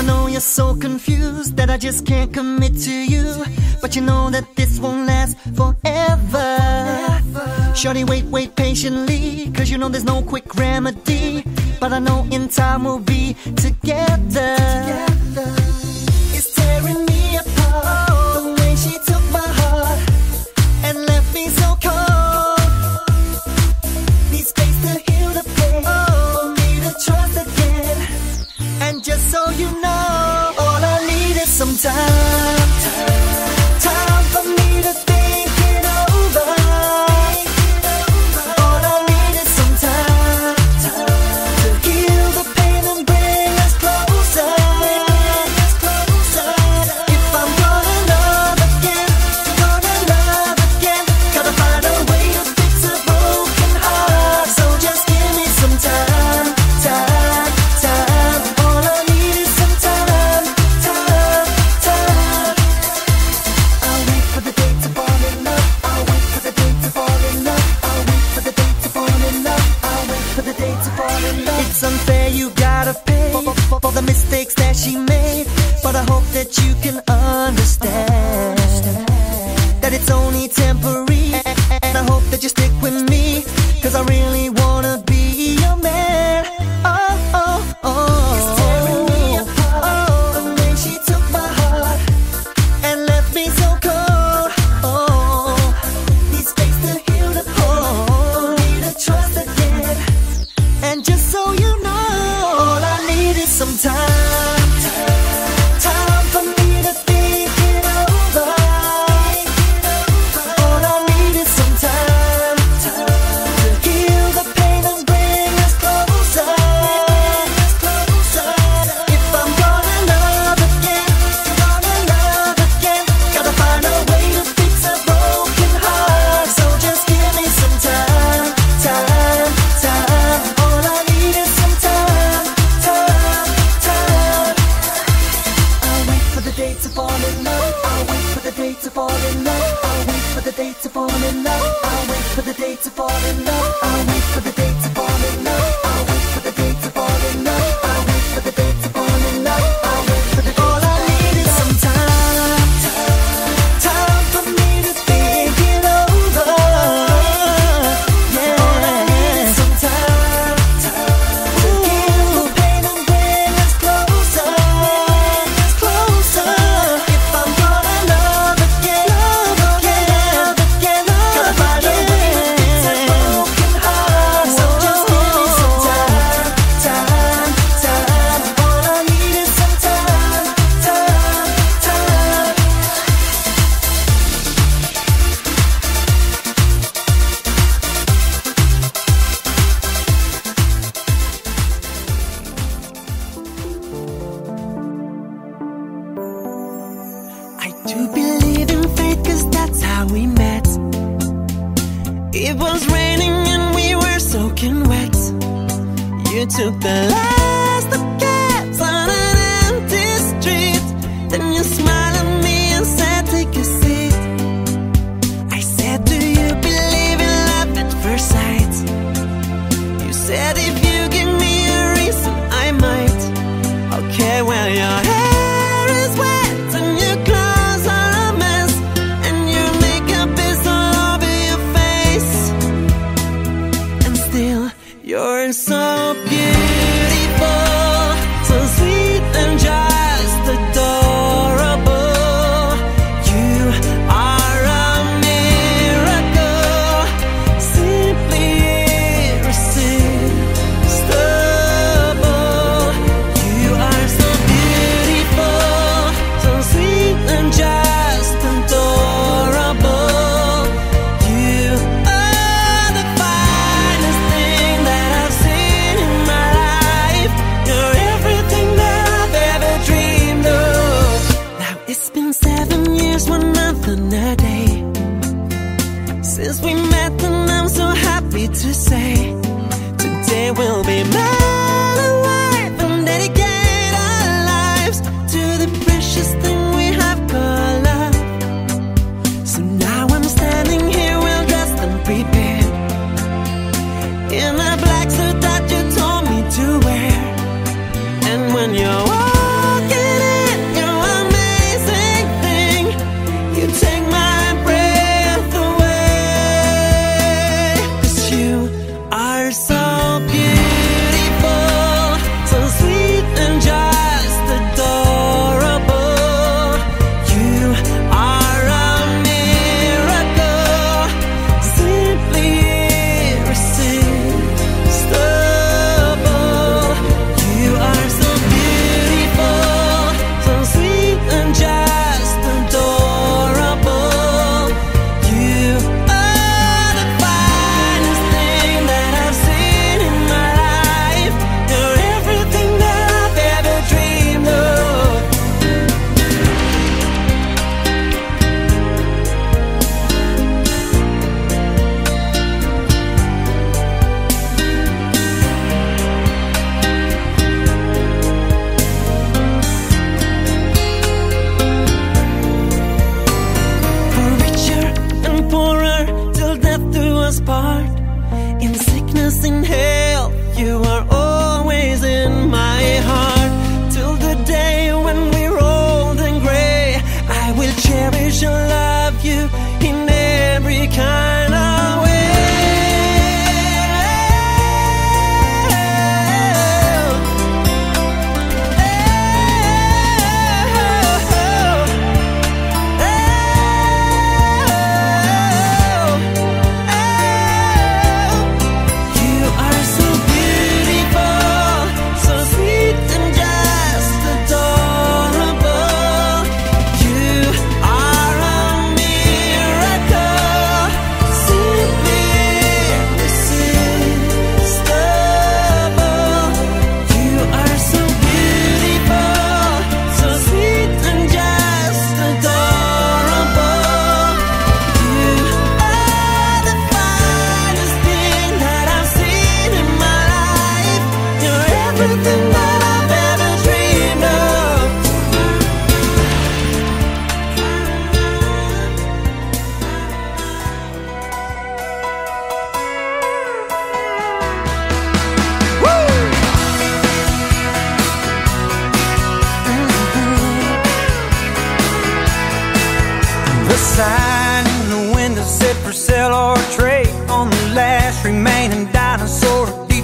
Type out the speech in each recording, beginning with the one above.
I know you're so confused that I just can't commit to you. But you know that this won't last forever. Shorty, wait patiently, cause you know there's no quick remedy. But I know in time we'll be together. It's tearing me apart, the way she took my heart and left me so cold. Need space to heal the pain, for me to trust again. And just so you know, all I need is some time. Time for me to think it over. All I need is some time to heal the pain and bring us closer. If I'm gonna love again, gotta find a way to fix a broken heart. So just give me some time. All I need is some time. I'll wait for the day to fall in love. I'll wait for the day to fall in love. I'll wait for the day to fall in love. I'll wait for the day to fall in love. It's unfair, you gotta pay for the mistakes that she made. But I hope that you can understand that it's only temporary. And I hope that you stick with me, cause I really wanna be your man. It's tearing me apart, the way she took my heart and left me so cold. Need space to heal the pain, need to trust again. And just so you know, all I need is some time. Time for me to think it over. All I need is some time to heal the pain and bring us closer. If I'm gonna love again, gotta find a way to fix a broken heart. So just give me some time. All I need is some time. I'll wait for the day to fall in love. I'll wait for the day to fall in love. I'll wait for the day to fall in love. I'll wait for the day to fall in love. I'll wait for the day to fall in love. I'll wait for the day to fall in love. I'll wait for the day to fall in love. I'll wait for the. All I need is some time. Time for me to think it over. Yeah. All I need is some time to heal the pain and bring us closer. If I'm gonna love again, gotta find a way to fix a broken heart. So just give me some time. All I need is some time. I do believe in fate, cause that's how we met. It was raining and we were soaking wet. You took the last of cabs on an empty street. Then you smiled at me and said, take a seat. I said, do you believe in love at first sight? You said, if you give me a reason, I might. Okay, well, your hair is wet and your clothes are a mess, and your makeup is all over your face. And still, you're so beautiful, so sweet and just adorable. You are a miracle, simply irresistible. You are so beautiful, so sweet and just adorable. You are the finest thing that I've seen in my life. You're everything that I've ever dreamed of. Now it's been 7 years, 1 month and a day since we met, and I'm so happy to say today we'll be man and wife and dedicate our lives to the precious thing we have called love. So now I'm standing here well dressed and prepared in a black suit that you told me to wear. And when you're walking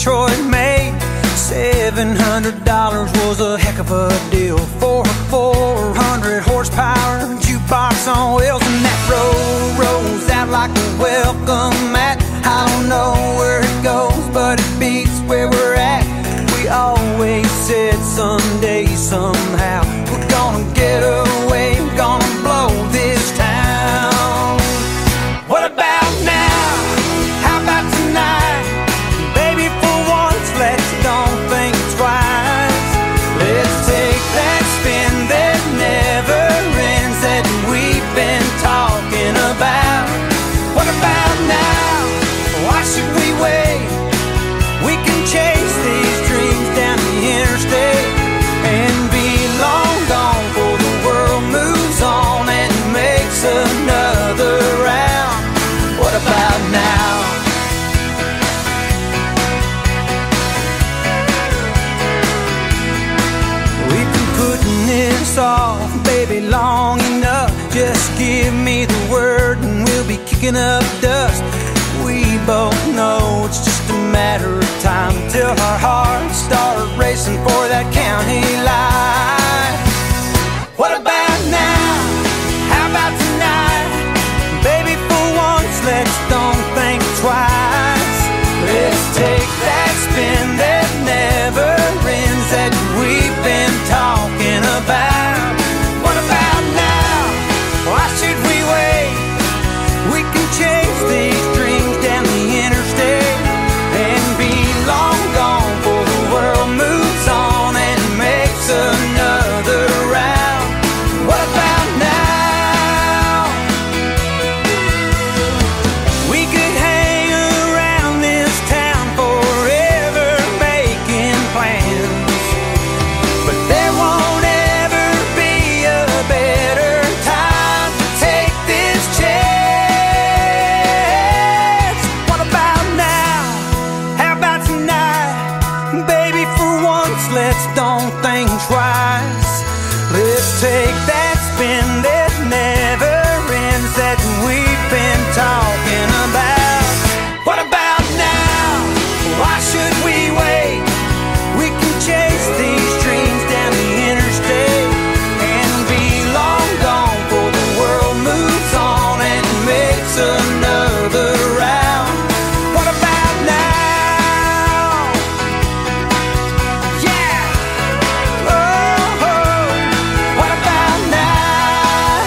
Detroit made. $700 was a heck of a deal for a 400 horsepower jukebox on wheels. And that road rolls out like a welcome mat. I don't know where it goes, but it beats where we're at. We always said someday, somehow, we're gonna get away, we're gonna blow this town. What about now? How about tonight? Baby, for once, let's don't think twice. Let's take that spin that never ends that we've been talking about. What about now? Why should we wait? We can chase these dreams down the interstate and be long gone before the world moves on and makes another round. What about now? We've been putting this off, baby, long enough. Just give me the word and we'll be kicking up dust. We both know it's just a matter of time till our hearts start racing for that county line. What about now? How about tonight? Baby, for once, let's don't think twice. Let's take that spin that never ends that we've been talking about. What about now? Why should we wait? We can chase these dreams down the interstate and be long gone before the world moves on and makes another round. What about now? We could hang around this town forever making plans, but there won't ever be a better time to take this chance. What about now? How about tonight? Baby, for once, let's don't think twice. Let's take that spin that never ends that we've been talking about. What about now? Why should we wait? We can chase these dreams down the interstate and be long gone before the world moves on and makes another round. What about now? Yeah. Oh, oh. What about now?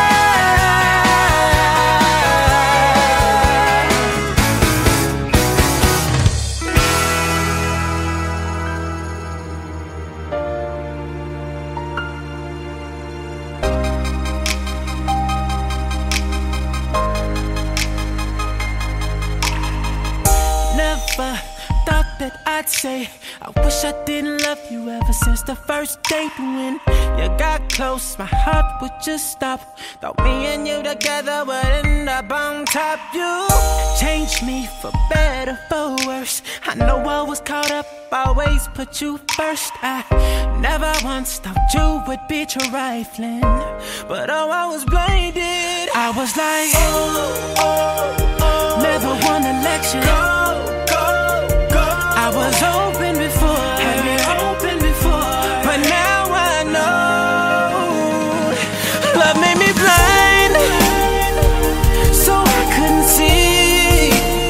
Never thought that I'd say I wish I didn't love you ever since the first date. When you got close, my heart would just stop. Thought me and you together would end up on top. You changed me for better, for worse. I know I was caught up, always put you first. I never once thought you would be trifling, but oh, I was blinded. I was like, never wanna let you go. I was open before, had me open before, but now I know love made me blind, so I couldn't see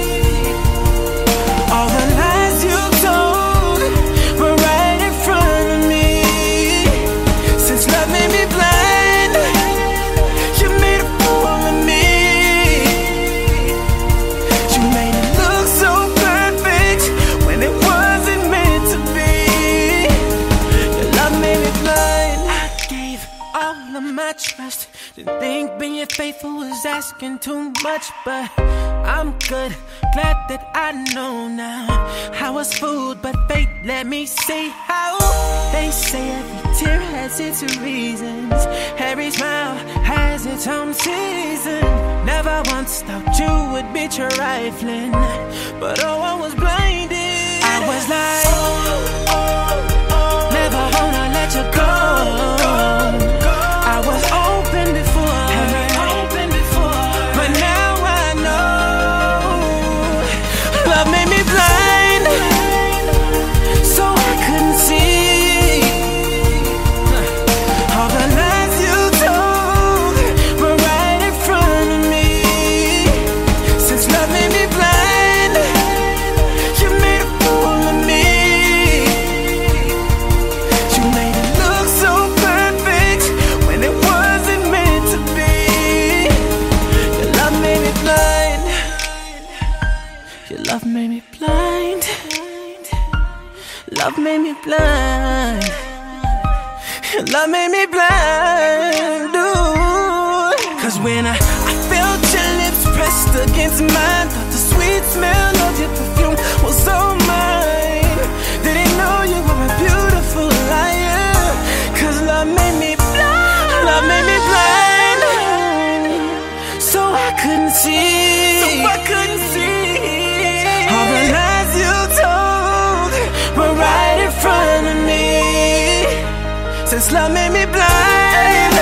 all the lies you told were right in front of me. Since love made me blind, you made a fool of me. You made it look so perfect when it wasn't meant to be. Your love made me blind. I gave all of my trust. Didn't think being faithful was asking too much, but I'm good, glad that I know now. I was fooled, but fate let me see how. They say every tear has its reasons, every smile has its own season. Never once thought you would be trifling, but oh, I was blinded. I was like, never wanna let you go. I was open before, but now I know love made me blind. Love made me blind, ooh. Cause when I felt your lips pressed against mine, thought the sweet smell of your perfume was all mine. Didn't know you were a beautiful liar. Cause love made me blind, love made me blind. So I couldn't see, all the lies you told were right in front of me. Since love made me blind,